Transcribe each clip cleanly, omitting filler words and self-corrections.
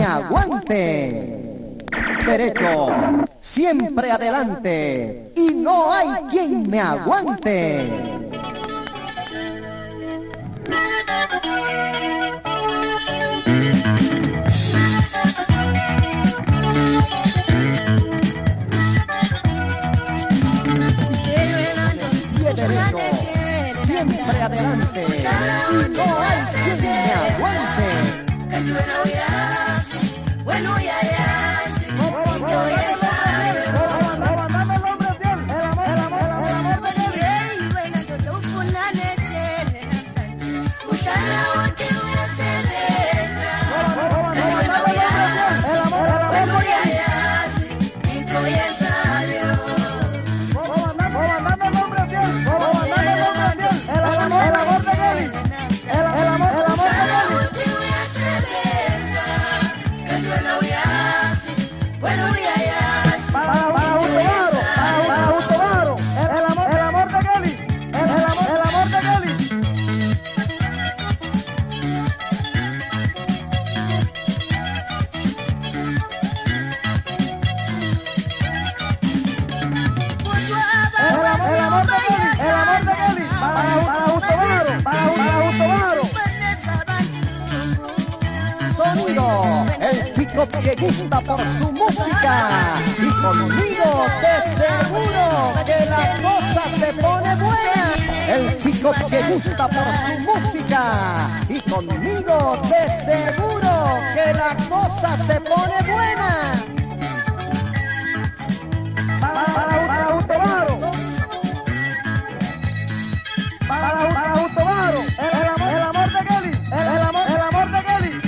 aguante. Derecho, siempre adelante, y no hay quien me aguante. Pie derecho, siempre adelante, y no hay quien me aguante. Sonido, el chico que gusta por su música, y conmigo de seguro que la cosa se pone buena. El chico que gusta por su música, y conmigo de seguro que la cosa se pone buena. Para Automaro, para Automaro, el amor de Kelly, el amor de Kelly.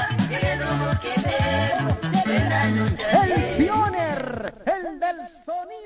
El pioner, el del sonido.